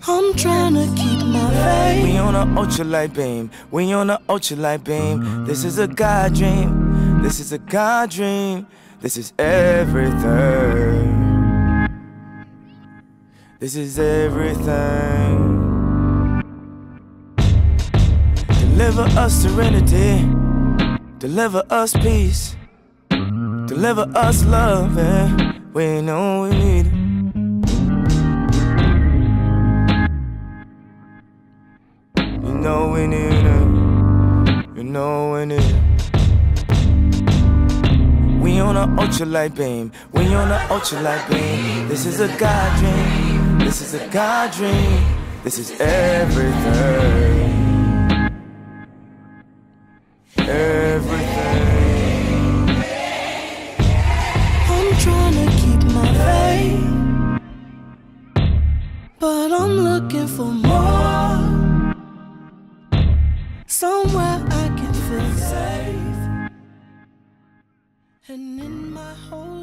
I'm trying to keep my faith. We on a ultralight beam. We on a ultralight beam. This is a God dream. This is a God dream. This is everything. This is everything. Deliver us serenity. Deliver us peace. Deliver us love. And we know we need it. You know we need it. You know we need it. We on a ultralight beam. We on a ultralight beam. This is a God dream. This is a God dream. This is everything. Everything. I'm trying to keep my faith, but I'm looking for more. Somewhere I can feel safe, and in my home